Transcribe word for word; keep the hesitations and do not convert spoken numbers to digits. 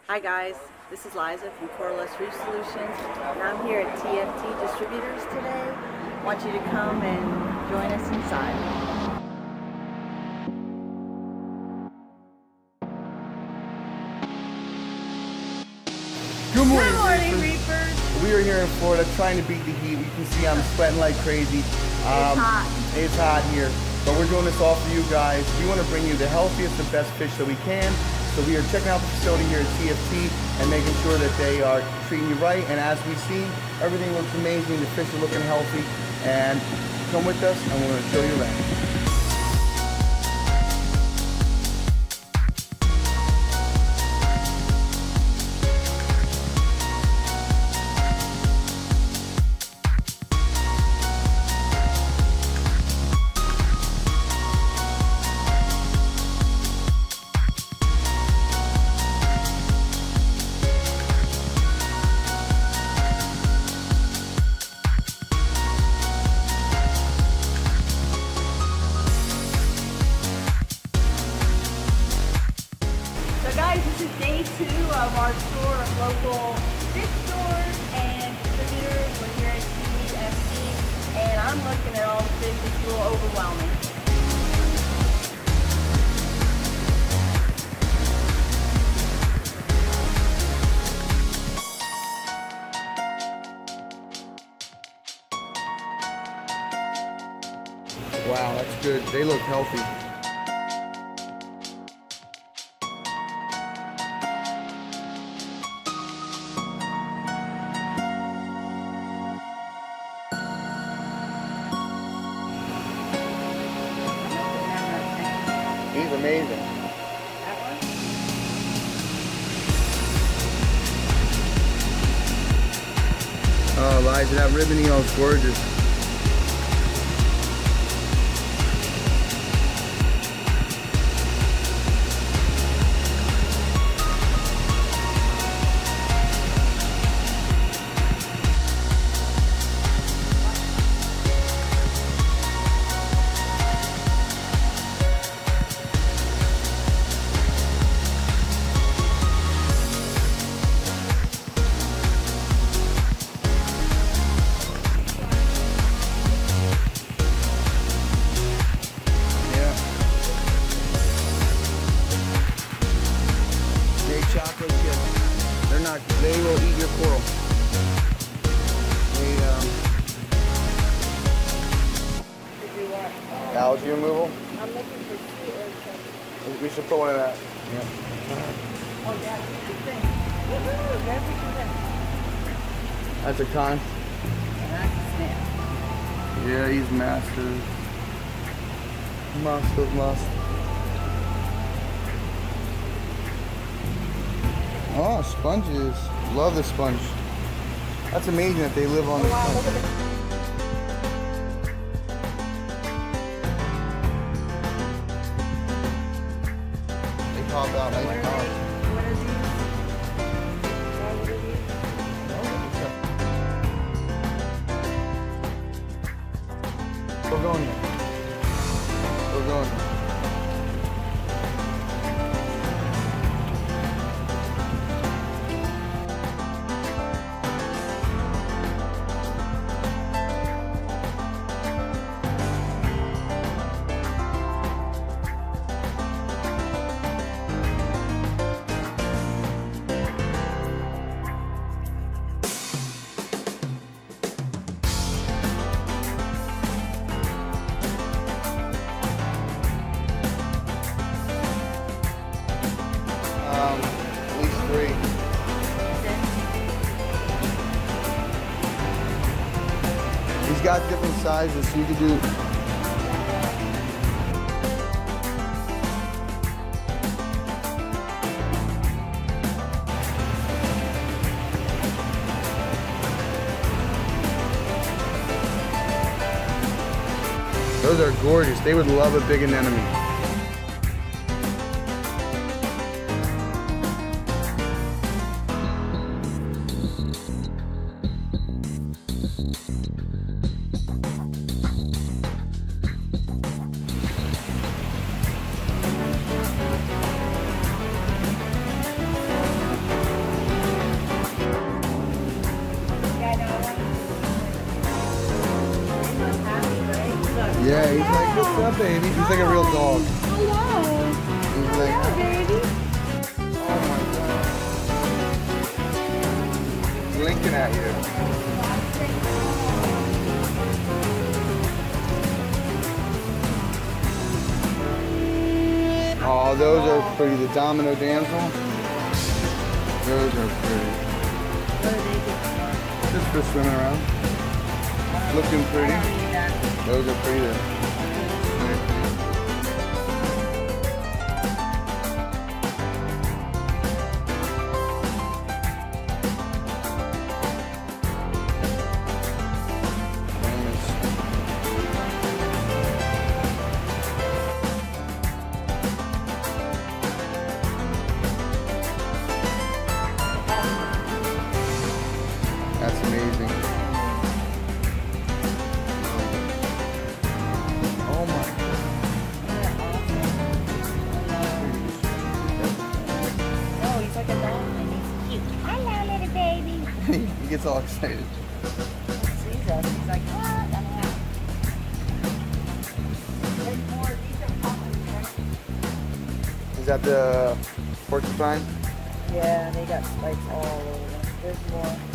Hi guys, this is Liza from Coralust Reef Solutions, and I'm here at T F T Distributors today. I want you to come and join us inside. Good morning, Good morning, Reefers. Reefers. We are here in Florida trying to beat the heat. You can see I'm sweating like crazy. Um, it's hot. It's hot here, but we're doing this all for you guys. We want to bring you the healthiest and best fish that we can. So we are checking out the facility here at T F T and making sure that they are treating you right. And as we see, everything looks amazing. The fish are looking healthy. And come with us and we're going to show you around. So guys, this is day two of our tour of local fish stores and distributors. We're here at T F T, and I'm looking at all the fish. It's a little overwhelming. Wow, that's good. They look healthy. He's amazing. That one? Oh, Eliza, that ribbon eel is gorgeous. Chocolate chip. They're not, they will eat your coral. They, um, Did you want? algae removal? I'm looking for sea urchin. We should put one in that. Yeah. Oh yeah, good thing. Woohoo! There's a good. That's a con. That's a snap. Yeah, he's massive. Massive, massive. Oh, sponges. Love the sponge. That's amazing that they live on the sponge. They pop out like pounds. What are these? What are these? We're going here. We're going here. He's got different sizes, so you can do. Those are gorgeous. They would love a big anemone. he's like, what's up, baby? He's like a real dog. Hello. He's like, Hello, baby. oh my god. He's blinking at you. Oh, those are pretty. The domino damsel. Those are pretty. Just for swimming around. Looking pretty. Those are pretty. That's amazing. Oh my god. Oh, he's like a dog and he's cute. Hello, little baby. He gets all excited. He sees us. He's like, what? There's more. These are puppies, right? Is that the porcupine? Yeah, they got spikes all over them. There's more.